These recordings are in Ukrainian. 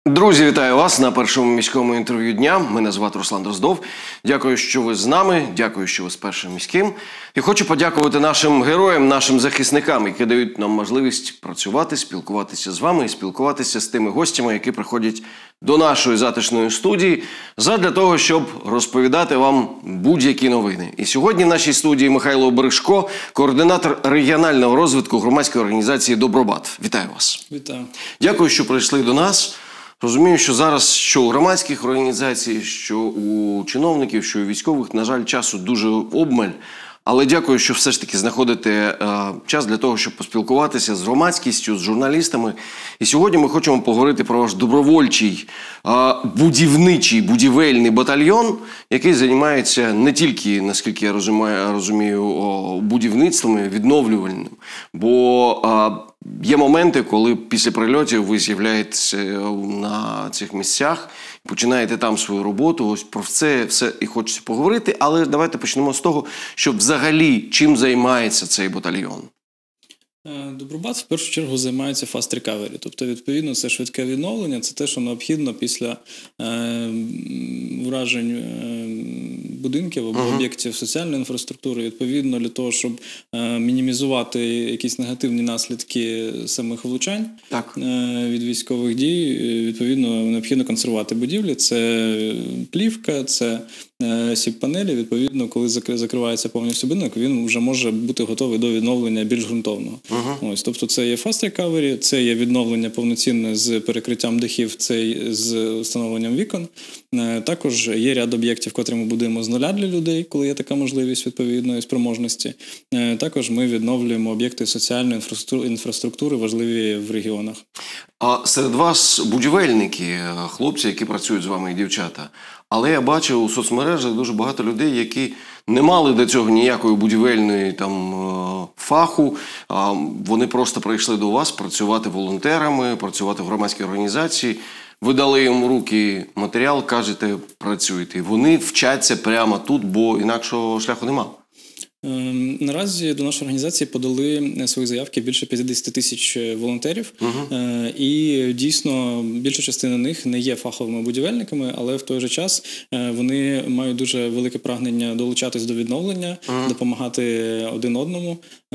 Друзі, вітаю вас на першому міському інтерв'ю дня. Мене звати Руслан Дроздов. Дякую, що ви з нами. Дякую, що ви з першим міським. І хочу подякувати нашим героям, нашим захисникам, які дають нам можливість працювати, спілкуватися з вами і спілкуватися з тими гостями, які приходять до нашої затишної студії, задля того, щоб розповідати вам будь-які новини. І сьогодні в нашій студії Михайло Бережко, координатор регіонального розвитку громадської організації «Добробат». Вітаю вас. Вітаю. Дякую, що прийшли до нас. Розумію, що зараз що у громадських організацій, що у чиновників, що у військових, на жаль, часу дуже обмаль. Але дякую, що все ж таки знаходите час для того, щоб поспілкуватися з громадськістю, з журналістами. І сьогодні ми хочемо поговорити про ваш добровольчий, будівничий, будівельний батальйон, який займається не тільки, наскільки я розумію, будівництвом, відновлювальним. Бо є моменти, коли після прильотів ви з'являєтеся на цих місцях, починаєте там свою роботу. Ось про це все і хочеться поговорити. Але давайте почнемо з того, що взагалі чим займається цей батальйон. Добробат в першу чергу займається fast recovery. Тобто, відповідно, це швидке відновлення, це те, що необхідно після вражень будинків або об'єктів соціальної інфраструктури. Відповідно, для того, щоб мінімізувати якісь негативні наслідки самих влучань від військових дій, відповідно, необхідно консервувати будівлі. Це плівка, це сіп-панелі. Відповідно, коли закривається повністю будинок, він вже може бути готовий до відновлення більш ґрунтовного. Ось, тобто це є fast recovery, це є відновлення повноцінне з перекриттям дахів, це з встановленням вікон. Також є ряд об'єктів, котрі ми будуємо з нуля для людей, коли є така можливість відповідної спроможності. Також ми відновлюємо об'єкти соціальної інфраструктури, важливі в регіонах. А серед вас будівельники, хлопці, які працюють з вами, і дівчата. Але я бачив у соцмережах дуже багато людей, які не мали до цього ніякої будівельної фаху. Вони просто прийшли до вас працювати волонтерами, працювати в громадській організації. Ви дали їм в руки матеріал, кажете, працюйте. Вони вчаться прямо тут, бо інакшого шляху нема. Наразі до нашої організації подали свої заявки більше 50 тисяч волонтерів. І дійсно більша частина них не є фаховими будівельниками, але в той же час вони мають дуже велике прагнення долучатись до відновлення, допомагати один одному.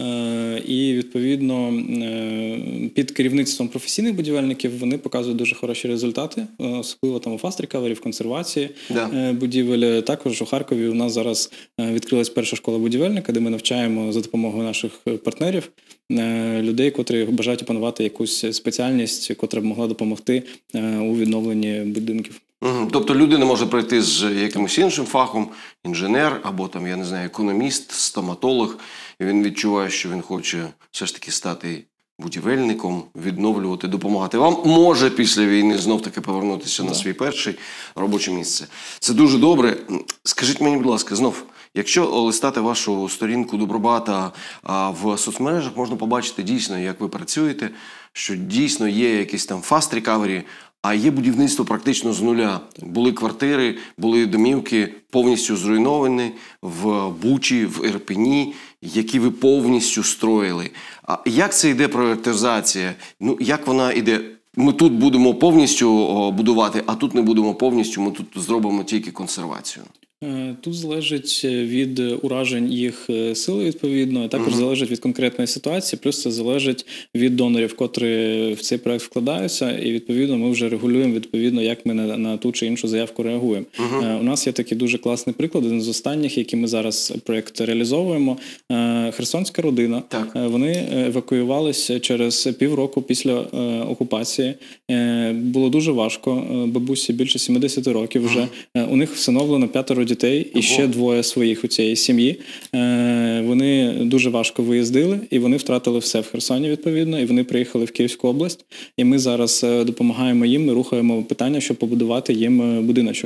І відповідно під керівництвом професійних будівельників вони показують дуже хороші результати, особливо там у fast recovery, в консервації будівель. Також у Харкові у нас зараз відкрилась перша школа будівельника, де ми навчаємо за допомогою наших партнерів людей, котрі бажають опанувати якусь спеціальність, котра б могла допомогти у відновленні будинків. Тобто людина може прийти з якимось іншим фахом, інженер або там, я не знаю, економіст, стоматолог, і він відчуває, що він хоче все ж таки стати будівельником, відновлювати, допомагати вам. Може після війни знов-таки повернутися на свій перший робоче місце. Це дуже добре. Скажіть мені, будь ласка, знов, якщо листати вашу сторінку Добробата в соцмережах, можна побачити дійсно, як ви працюєте, що дійсно є якийсь там fast recovery, а є будівництво практично з нуля. Були квартири, були домівки повністю зруйновані в Бучі, в Ірпені, які ви повністю строїли. А як це йде пріоритезація? Ну, як вона йде? Ми тут будемо повністю будувати, а тут не будемо повністю, ми тут зробимо тільки консервацію. Тут залежить від уражень їх сили, відповідно, а також залежить від конкретної ситуації, плюс це залежить від донорів, котрі в цей проект вкладаються, і відповідно ми вже регулюємо, відповідно, як ми на ту чи іншу заявку реагуємо. У нас є такий дуже класний приклад, один з останніх, який ми зараз проект реалізовуємо. Херсонська родина, вони евакуювалися через півроку після окупації. Було дуже важко, бабусі більше 70 років вже. У них всиновлено 5 дітей і ще 2 своїх у цієї сім'ї. Вони дуже важко виїздили, і вони втратили все в Херсоні, відповідно, і вони приїхали в Київську область. І ми зараз допомагаємо їм, ми рухаємо питання, щоб побудувати їм будиночок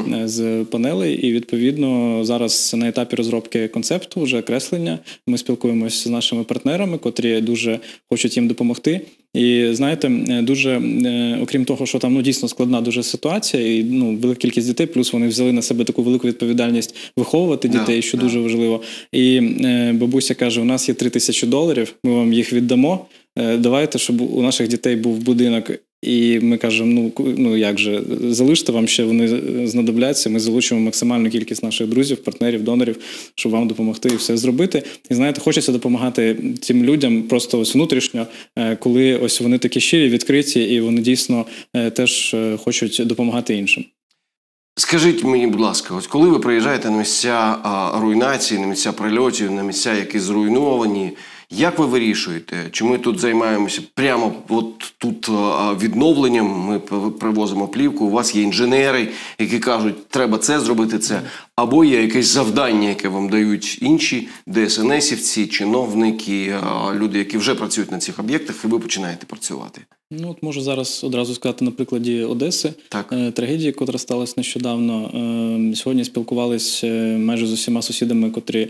з панелей. І, відповідно, зараз на етапі розробки концепту, вже креслення, ми спілкуємося з нашими партнерами, котрі дуже хочуть їм допомогти. І, знаєте, дуже, окрім того, що там дійсно складна дуже ситуація, і велика кількість дітей, плюс вони взяли на себе таку велику відповідальність виховувати дітей, що дуже важливо. І бабуся каже, у нас є $3000, ми вам їх віддамо, давайте, щоб у наших дітей був будинок І ми кажемо, ну як же, залиште вам ще, вони знадобляться, ми залучимо максимальну кількість наших друзів, партнерів, донорів, щоб вам допомогти і все зробити. І знаєте, хочеться допомагати цим людям просто ось внутрішньо, коли ось вони такі щирі, відкриті, і вони дійсно теж хочуть допомагати іншим. Скажіть мені, будь ласка, ось коли ви приїжджаєте на місця руйнації, на місця прильотів, на місця, які зруйновані, як ви вирішуєте? Чи ми тут займаємося прямо от тут відновленням, ми привозимо плівку, у вас є інженери, які кажуть, треба це зробити, це, або є якесь завдання, яке вам дають інші ДСНСівці, чиновники, люди, які вже працюють на цих об'єктах, і ви починаєте працювати? Ну, от можу зараз одразу сказати на прикладі Одеси, трагедії, котра сталася нещодавно. Сьогодні спілкувалися майже з усіма сусідами, котрі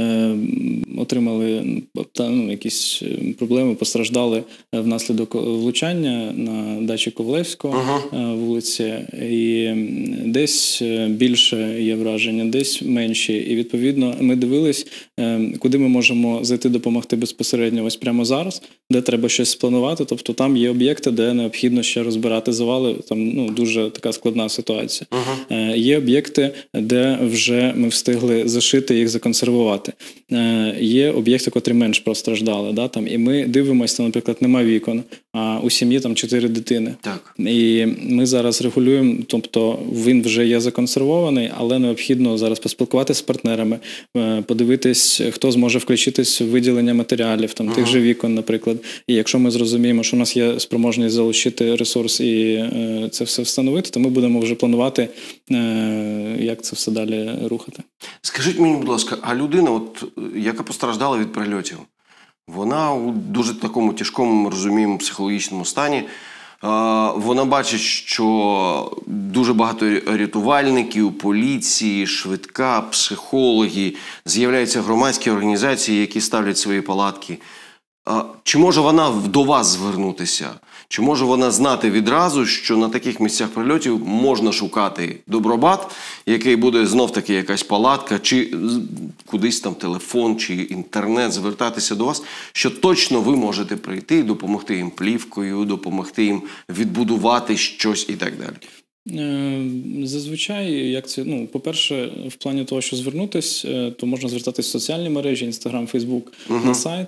отримали якісь проблеми, постраждали внаслідок влучання на дачі Ковлевського вулиці. І десь більше є враження, десь менші. І відповідно ми дивились, куди ми можемо зайти допомогти безпосередньо ось прямо зараз, де треба щось спланувати. Тобто там є об'єкти, де необхідно ще розбирати завали, там дуже така складна ситуація. Є об'єкти, де вже ми встигли зашити їх, законсервувати. Є об'єкти, котрі менш постраждали, да, там, і ми дивимося, наприклад, нема вікон, а у сім'ї там 4 дитини. Так. І ми зараз регулюємо, тобто він вже є законсервований, але необхідно зараз поспілкуватися з партнерами, подивитись, хто зможе включитись в виділення матеріалів, там, тих же вікон, наприклад. І якщо ми зрозуміємо, що у нас є спроможність залучити ресурс і це все встановити, то ми будемо вже планувати, як це все далі рухати. Скажіть мені, будь ласка, а людина, от, яка постраждала від прильотів, вона у дуже такому тяжкому, ми розуміємо, психологічному стані, вона бачить, що дуже багато рятувальників, поліції, швидка, психологи, з'являються громадські організації, які ставлять свої палатки. Чи може вона до вас звернутися? Чи може вона знати відразу, що на таких місцях прильотів можна шукати добробат, який буде знов-таки якась палатка, чи кудись там телефон, чи інтернет, звертатися до вас, що точно ви можете прийти і допомогти їм плівкою, допомогти їм відбудувати щось і так далі? Зазвичай, як це, по-перше, в плані того, що звернутись, то можна звертатись в соціальні мережі, Інстаграм, Фейсбук, на сайт.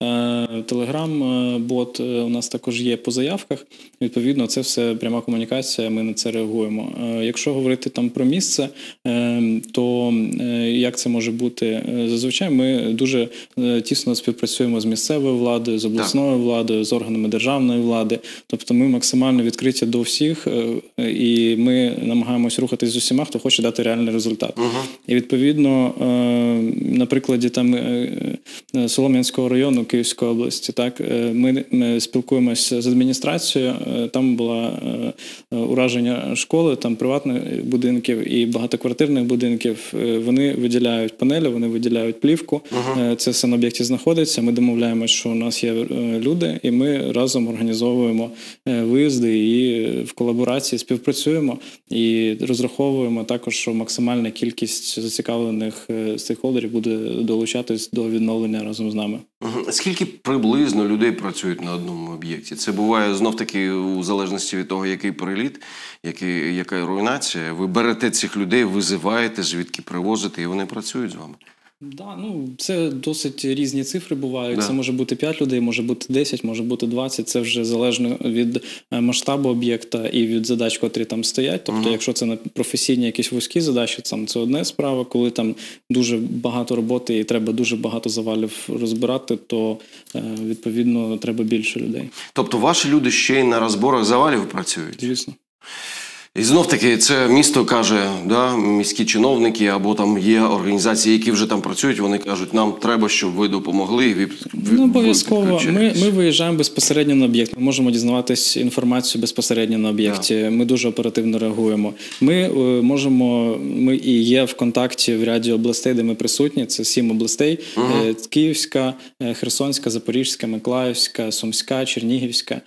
Телеграм-бот у нас також є по заявках. Відповідно, це все пряма комунікація, ми на це реагуємо. Якщо говорити там про місце, то як це може бути? Зазвичай ми дуже тісно співпрацюємо з місцевою владою, з обласною владою, з органами державної влади. Тобто ми максимально відкриті до всіх, і ми намагаємось рухатись з усіма, хто хоче дати реальний результат. І відповідно, на прикладі там Солом'янського району Київської області, так, ми спілкуємося з адміністрацією, там було ураження школи, там приватних будинків і багатоквартирних будинків. Вони виділяють панелі, вони виділяють плівку, це все на об'єкті знаходиться, ми домовляємося, що у нас є люди, і ми разом організовуємо виїзди і в колаборації співпрацюємо і розраховуємо також, що максимальна кількість зацікавлених стейкхолдерів буде долучатись до відновлення разом з нами. Скільки приблизно людей працюють на одному об'єкті? Це буває знов-таки у залежності від того, який приліт, яка руйнація. Ви берете цих людей, визиваєте, звідки привозите, і вони працюють з вами? Да, це досить різні цифри бувають. Це може бути 5 людей, може бути 10, може бути 20. Це вже залежно від масштабу об'єкта і від задач, котрі там стоять. Тобто, якщо це на професійні якісь вузькі задачі, це одна справа. Коли там дуже багато роботи і треба дуже багато завалів розбирати, то, відповідно, треба більше людей. Тобто, ваші люди ще й на розборах завалів працюють? Звісно. І знов-таки це місто каже, міські чиновники або там є організації, які вже там працюють, вони кажуть, нам треба, щоб ви допомогли. Обов'язково. Ми виїжджаємо безпосередньо на об'єкт. Ми можемо дізнаватись інформацію безпосередньо на об'єкті. Ми дуже оперативно реагуємо. Ми і є в контакті в ряді областей, де ми присутні. Це 7 областей. Київська, Херсонська, Запорізька, Миколаївська, Сумська, Чернігівська.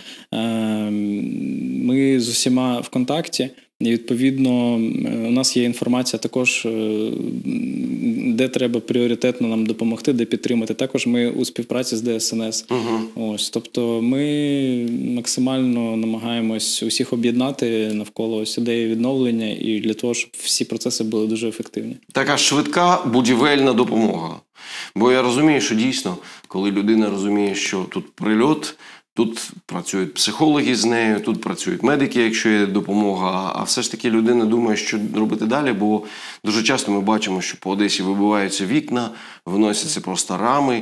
Ми з усіма в контакті. І, відповідно, у нас є інформація також, де треба пріоритетно нам допомогти, де підтримати. Також ми у співпраці з ДСНС. Ось, тобто ми максимально намагаємось усіх об'єднати навколо ось ідеї відновлення і для того, щоб всі процеси були дуже ефективні. Така швидка будівельна допомога. Бо я розумію, що дійсно, коли людина розуміє, що тут прильот, тут працюють психологи з нею, тут працюють медики, якщо є допомога, а все ж таки людина думає, що робити далі, бо дуже часто ми бачимо, що по Одесі вибиваються вікна, виносяться просто рами,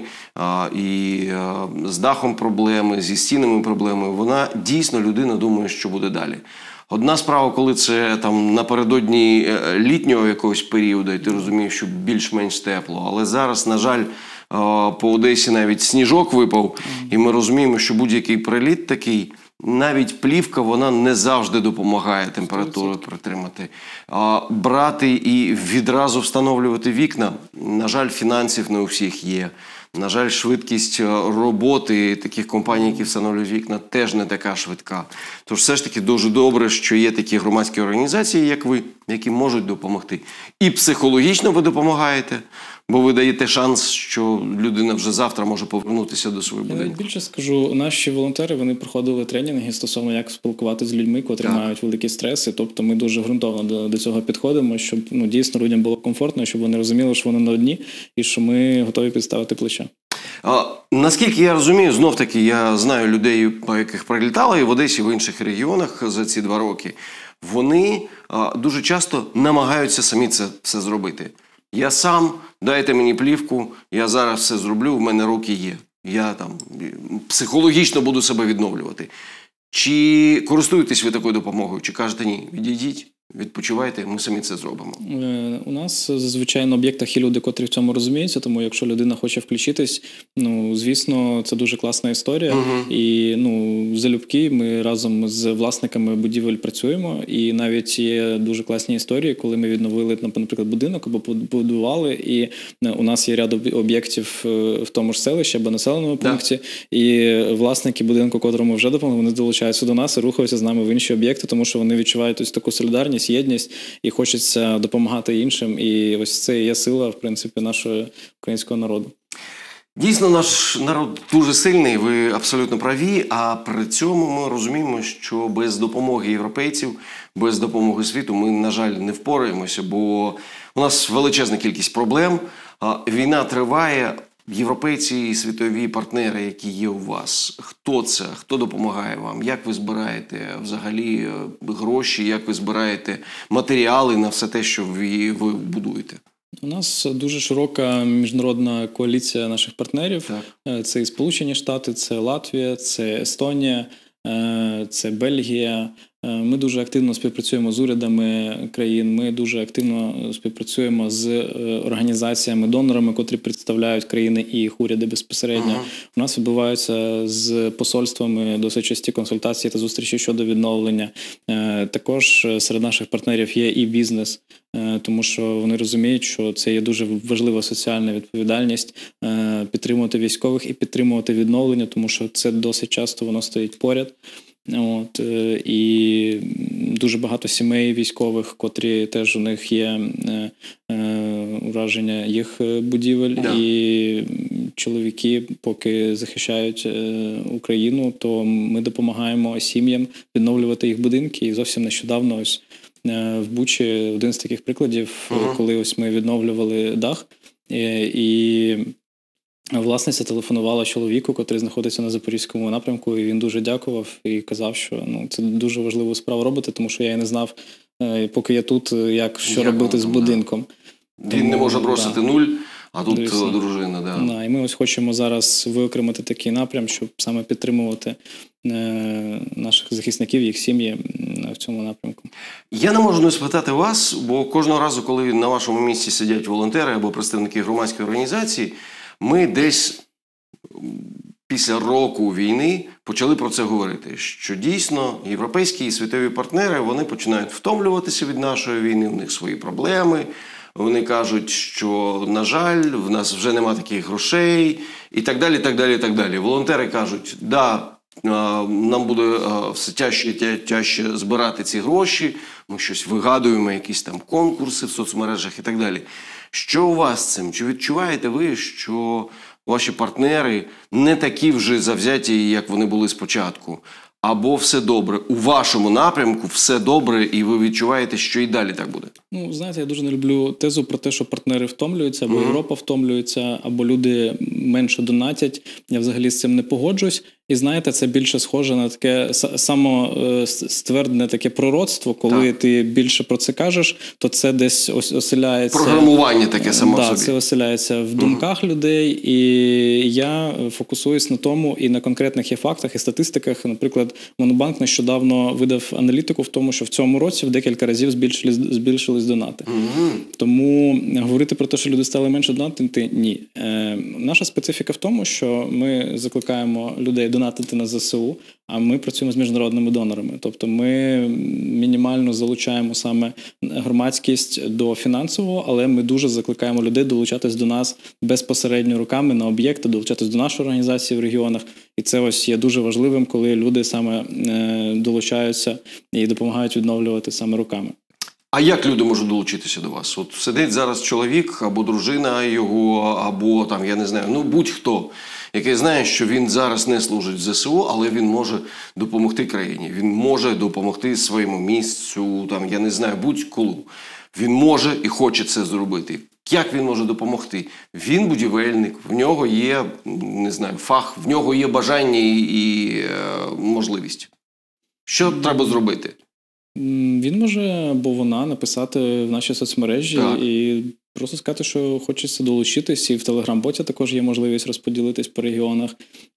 і з дахом проблеми, зі стінами проблеми. Вона дійсно, людина думає, що буде далі. Одна справа, коли це там напередодні літнього якогось періоду, і ти розумієш, що більш-менш тепло, але зараз, на жаль, по Одесі навіть сніжок випав, і ми розуміємо, що будь-який приліт такий, навіть плівка, вона не завжди допомагає температуру притримати. Брати і відразу встановлювати вікна, на жаль, фінансів не у всіх є. На жаль, швидкість роботи таких компаній, які встановлюють вікна, теж не така швидка. Тож все ж таки дуже добре, що є такі громадські організації, як ви, які можуть допомогти. І психологічно ви допомагаєте, бо ви даєте шанс, що людина вже завтра може повернутися до свого будинку. Я більше скажу, наші волонтери, вони проходили тренінги стосовно, як спілкуватися з людьми, котрі мають великі стреси. Тобто ми дуже ґрунтовно до цього підходимо, щоб дійсно людям було комфортно, щоб вони розуміли, що вони не одні, і що ми готові підставити плече. Наскільки я розумію, знов-таки я знаю людей, по яких прилітали і в Одесі, і в інших регіонах за ці 2 роки. Вони дуже часто намагаються самі це все зробити. Я сам, дайте мені плівку, я зараз все зроблю, в мене руки є. Я там психологічно буду себе відновлювати. Чи користуєтесь ви такою допомогою, чи кажете ні, відійдіть, відпочивайте, ми самі це зробимо? У нас зазвичай на об'єктах є люди, котрі в цьому розуміються, тому якщо людина хоче включитись, звісно, це дуже класна історія. І залюбки ми разом з власниками будівель працюємо, і навіть є дуже класні історії, коли ми відновили, наприклад, будинок або побудували, і у нас є ряд об'єктів в тому ж селищі або населеному пункті, і власники будинку, котрому вже допомогли, вони долучаються до нас і рухаються з нами в інші об'єкти, тому що вони відчувають ось таку солідарність, єдність, і хочеться допомагати іншим. І ось це є сила, в принципі, нашого українського народу. Дійсно, наш народ дуже сильний, ви абсолютно праві, а при цьому ми розуміємо, що без допомоги європейців, без допомоги світу ми, на жаль, не впораємося, бо у нас величезна кількість проблем, війна триває. Європейці і світові партнери, які є у вас, хто це, хто допомагає вам, як ви збираєте взагалі гроші, як ви збираєте матеріали на все те, що ви будуєте? У нас дуже широка міжнародна коаліція наших партнерів. Це і Сполучені Штати, це Латвія, це Естонія, це Бельгія. Ми дуже активно співпрацюємо з урядами країн, ми дуже активно співпрацюємо з організаціями, донорами, котрі представляють країни і їх уряди безпосередньо. У нас відбуваються з посольствами досить часті консультації та зустрічі щодо відновлення. Також серед наших партнерів є і бізнес, тому що вони розуміють, що це є дуже важлива соціальна відповідальність підтримувати військових і підтримувати відновлення, тому що це досить часто воно стоїть поряд. І дуже багато сімей військових, котрі теж у них є ураження їх будівель, і чоловіки, поки захищають Україну, то ми допомагаємо сім'ям відновлювати їх будинки. І зовсім нещодавно ось в Бучі один з таких прикладів, коли ось ми відновлювали дах, і власниця телефонувала чоловіку, котрий знаходиться на Запорізькому напрямку, і він дуже дякував і казав, що це дуже важливу справу робити, тому що я і не знав, поки я тут, що робити з будинком. Він не може бросити нуль, а тут дружина. І ми ось хочемо зараз виокремити такий напрям, щоб саме підтримувати наших захисників, їх сім'ї в цьому напрямку. Я не можу не спитати вас, бо кожного разу, коли на вашому місці сидять волонтери або представники громадської організації, ми десь після року війни почали про це говорити, що дійсно європейські і світові партнери, вони починають втомлюватися від нашої війни, у них свої проблеми, вони кажуть, що, на жаль, в нас вже нема таких грошей і так далі, так далі, так далі. Волонтери кажуть, да, нам буде все тяжче і тяжче збирати ці гроші, ми щось вигадуємо, якісь там конкурси в соцмережах і так далі. Що у вас з цим? Чи відчуваєте ви, що ваші партнери не такі вже завзяті, як вони були спочатку? Або все добре, у вашому напрямку все добре, і ви відчуваєте, що і далі так буде? Ну, знаєте, я дуже не люблю тезу про те, що партнери втомлюються, або Європа втомлюється, або люди менше донатять. Я взагалі з цим не погоджуюсь. І знаєте, це більше схоже на таке самоствердне таке пророцтво, коли ти більше про це кажеш, то це десь оселяється... Програмування таке само в собі. Це оселяється в думках людей, і я фокусуюсь на тому і на конкретних є фактах і статистиках. Наприклад, Монобанк нещодавно видав аналітику в тому, що в цьому році в декілька разів збільшились донати. Тому говорити про те, що люди стали менше донатити – ні. Наша специфіка в тому, що ми закликаємо людей донатити на ЗСУ, а ми працюємо з міжнародними донорами. Тобто ми мінімально залучаємо саме громадськість до фінансового, але ми дуже закликаємо людей долучатись до нас безпосередньо руками на об'єкти, долучатись до нашої організації в регіонах. І це ось є дуже важливим, коли люди саме долучаються і допомагають відновлювати саме руками. А як люди можуть долучитися до вас? От сидить зараз чоловік або дружина його, або там, я не знаю, ну будь-хто, який знає, що він зараз не служить в ЗСУ, але він може допомогти країні. Він може допомогти своєму місцю, там, я не знаю, будь-коли. Він може і хоче це зробити. Як він може допомогти? Він будівельник, в нього є, не знаю, фах, в нього є бажання і можливість. Що треба зробити? Він може або вона написати в наші соцмережі і просто сказати, що хочеться долучитись. І в Телеграм-боті також є можливість розподілитись по регіонах.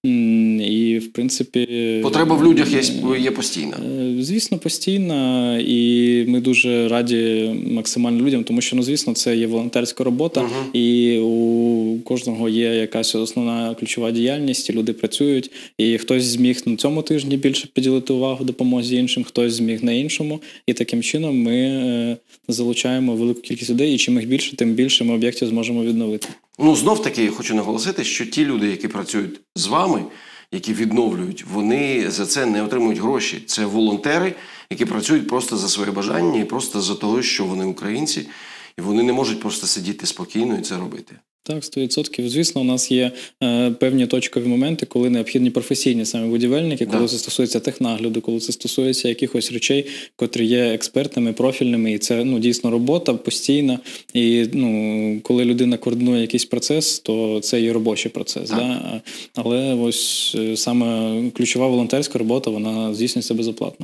І, в принципі... Потреба в людях є постійна. Звісно, постійна. І ми дуже раді максимально людям, тому що, ну, звісно, це є волонтерська робота. І у кожного є якась основна ключова діяльність, і люди працюють. І хтось зміг на цьому тижні більше поділити увагу допомозі іншим, хтось зміг на іншому. І таким чином ми залучаємо велику кількість людей. І чим їх більше, тим більше ми об'єктів зможемо відновити. Ну, знов-таки, я хочу наголосити, що ті люди, які працюють з вами, які відновлюють, вони за це не отримують гроші. Це волонтери, які працюють просто за своє бажання і просто за того, що вони українці, і вони не можуть просто сидіти спокійно і це робити. Так, 100%. Звісно, у нас є певні точкові моменти, коли необхідні професійні саме будівельники, коли це стосується технагляду, коли це стосується якихось речей, котрі є експертними, профільними, і це, ну, дійсно робота постійна. І, ну, коли людина координує якийсь процес, то це є робочий процес. Да? Але ось саме ключова волонтерська робота, вона здійснюється безоплатно.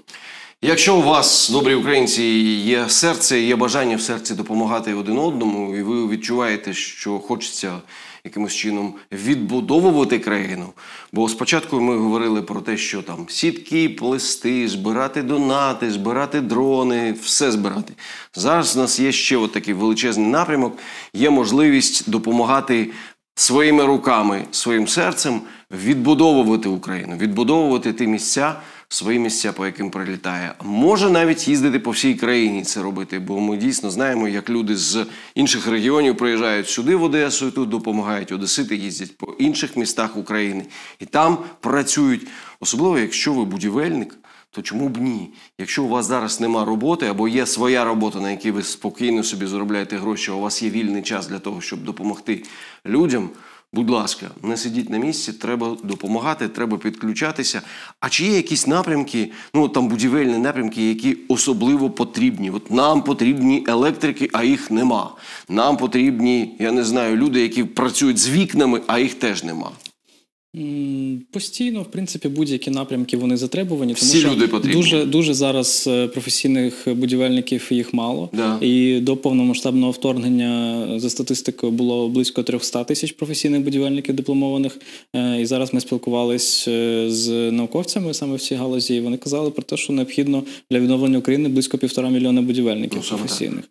Якщо у вас, добрі українці, є серце, є бажання в серці допомагати один одному, і ви відчуваєте, що хочеться якимось чином відбудовувати країну, бо спочатку ми говорили про те, що там сітки, плести, збирати донати, збирати дрони, все збирати. Зараз у нас є ще от такий величезний напрямок, є можливість допомагати своїми руками, своїм серцем відбудовувати Україну, відбудовувати ті місця, свої місця, по яким прилітає. Може навіть їздити по всій країні це робити, бо ми дійсно знаємо, як люди з інших регіонів приїжджають сюди в Одесу і тут допомагають. Одесити їздять по інших містах України і там працюють. Особливо, якщо ви будівельник, то чому б ні? Якщо у вас зараз нема роботи, або є своя робота, на якій ви спокійно собі заробляєте гроші, а у вас є вільний час для того, щоб допомогти людям, будь ласка, не сидіть на місці, треба допомагати, треба підключатися. А чи є якісь напрямки, ну там будівельні напрямки, які особливо потрібні? От нам потрібні електрики, а їх нема. Нам потрібні, я не знаю, люди, які працюють з вікнами, а їх теж нема. Постійно, в принципі, будь-які напрямки вони затребувані, тому всі люди потрібні. Дуже зараз професійних будівельників їх мало. І до повномасштабного вторгнення, за статистикою, було близько 300 тисяч професійних будівельників дипломованих. І зараз ми спілкувалися з науковцями саме в цій галузі, і вони казали про те, що необхідно для відновлення України близько 1,5 мільйона будівельників професійних.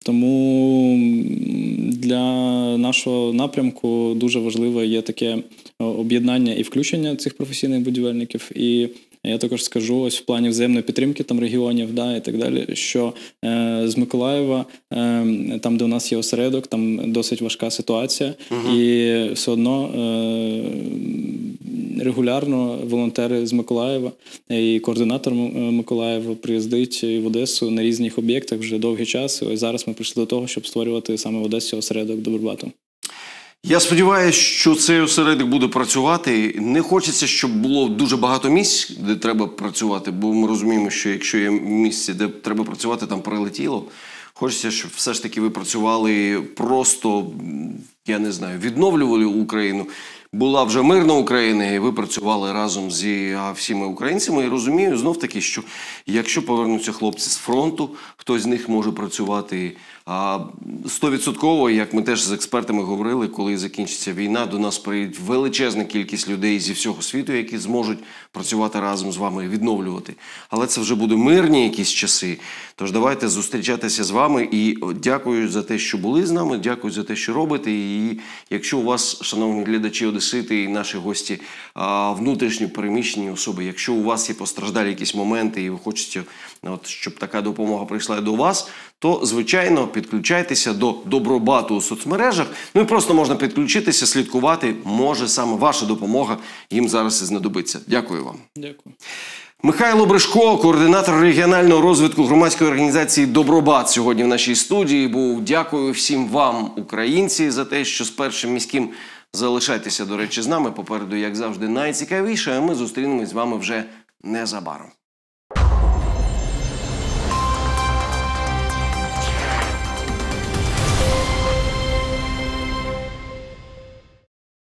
Тому для нашого напрямку дуже важливе є таке об'єднання і включення цих професійних будівельників. І я також скажу, ось в плані взаємної підтримки там регіонів, і так далі, що з Миколаєва, там, де у нас є осередок, там досить важка ситуація. І все одно регулярно волонтери з Миколаєва і координатор Миколаєва приїздить в Одесу на різних об'єктах вже довгий час. І ось зараз ми прийшли до того, щоб створювати саме в Одесі осередок Добробату. Я сподіваюся, що цей осередок буде працювати. Не хочеться, щоб було дуже багато місць, де треба працювати, бо ми розуміємо, що якщо є місце, де треба працювати, там прилетіло. Хочеться, щоб все ж таки ви працювали просто, я не знаю, відновлювали Україну. Була вже мирна Україна, і ви працювали разом зі всіма українцями. І розумію знов-таки, що якщо повернуться хлопці з фронту, хтось з них може працювати 100%, як ми теж з експертами говорили, коли закінчиться війна, до нас приїде величезна кількість людей зі всього світу, які зможуть працювати разом з вами і відновлювати. Але це вже буде мирні якісь часи. Тож давайте зустрічатися з вами. І дякую за те, що були з нами, дякую за те, що робите. І якщо у вас, шановні глядачі, одесити і наші гості, внутрішньо переміщені особи, якщо у вас є постраждалі якісь моменти і ви хочете, щоб така допомога прийшла до вас, то, звичайно, підключайтеся до Добробату у соцмережах. Ну і просто можна підключитися, слідкувати. Може, саме ваша допомога їм зараз і знадобиться. Дякую вам. Дякую. Михайло Бришко, координатор регіонального розвитку громадської організації «Добробат», сьогодні в нашій студії був. Дякую всім вам, українці, за те, що з Першим міським залишайтеся, до речі, з нами. Попереду, як завжди, найцікавіше, а ми зустрінемось з вами вже незабаром.